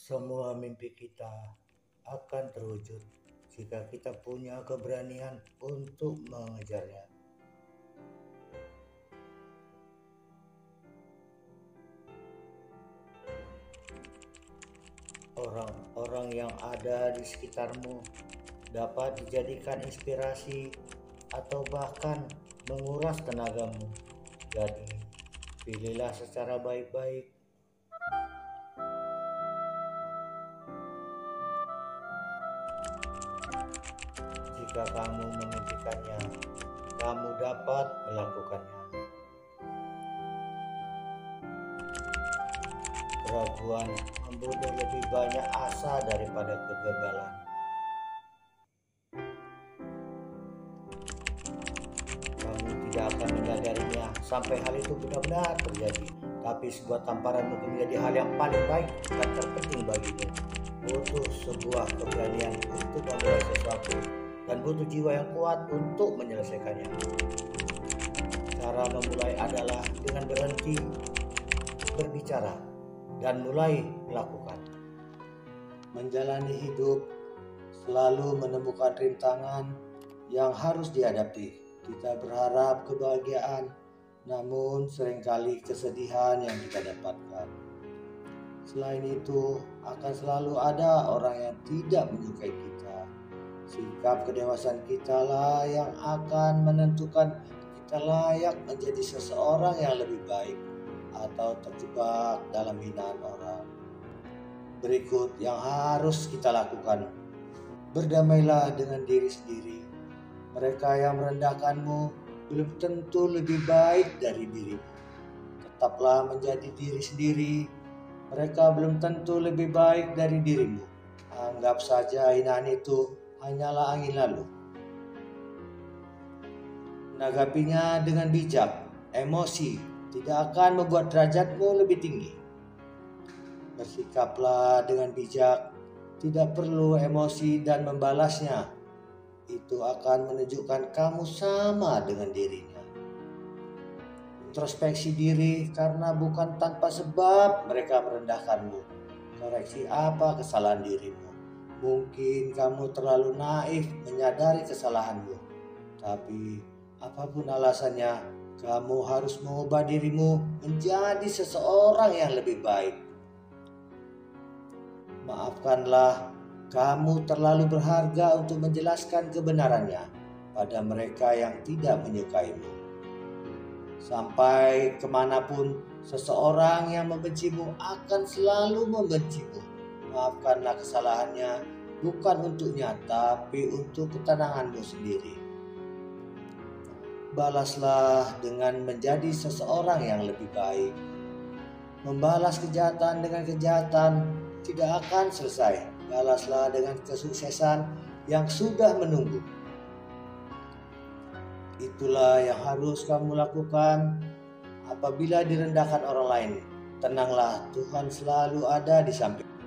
Semua mimpi kita akan terwujud jika kita punya keberanian untuk mengejarnya. Orang-orang yang ada di sekitarmu dapat dijadikan inspirasi atau bahkan menguras tenagamu. Jadi, pilihlah secara baik-baik. Jika kamu memimpikannya, kamu dapat melakukannya. Keraguan membunuh lebih banyak asa daripada kegagalan. Kamu tidak akan menyadarinya sampai hal itu benar-benar terjadi. Tapi sebuah tamparan mungkin menjadi hal yang paling baik dan terpenting bagimu. Butuh sebuah keberanian untuk memulai sesuatu dan butuh jiwa yang kuat untuk menyelesaikannya. Cara memulai adalah dengan berhenti berbicara dan mulai melakukan. Menjalani hidup selalu menemukan rintangan yang harus dihadapi. Kita berharap kebahagiaan, namun seringkali kesedihan yang kita dapatkan. Selain itu, akan selalu ada orang yang tidak menyukai kita. Sikap kedewasaan kita lah yang akan menentukan kita layak menjadi seseorang yang lebih baik atau terjebak dalam hinaan orang. Berikut yang harus kita lakukan. Berdamailah dengan diri sendiri. Mereka yang merendahkanmu belum tentu lebih baik dari dirimu. Tetaplah menjadi diri sendiri. Mereka belum tentu lebih baik dari dirimu. Anggap saja hinaan itu hanyalah angin lalu. Menanggapinya dengan bijak. Emosi tidak akan membuat derajatmu lebih tinggi. Bersikaplah dengan bijak, tidak perlu emosi dan membalasnya. Itu akan menunjukkan kamu sama dengan dirinya. Introspeksi diri karena bukan tanpa sebab mereka merendahkanmu. Koreksi apa kesalahan dirimu. Mungkin kamu terlalu naif menyadari kesalahanmu. Tapi apapun alasannya, kamu harus mengubah dirimu menjadi seseorang yang lebih baik. Maafkanlah, kamu terlalu berharga untuk menjelaskan kebenarannya pada mereka yang tidak menyukaimu. Sampai kemanapun, seseorang yang membencimu akan selalu membencimu. Maafkanlah kesalahannya, bukan untuknya, tapi untuk ketenanganmu sendiri. Balaslah dengan menjadi seseorang yang lebih baik. Membalas kejahatan dengan kejahatan tidak akan selesai. Balaslah dengan kesuksesan yang sudah menunggu. Itulah yang harus kamu lakukan apabila direndahkan orang lain. Tenanglah, Tuhan selalu ada di samping.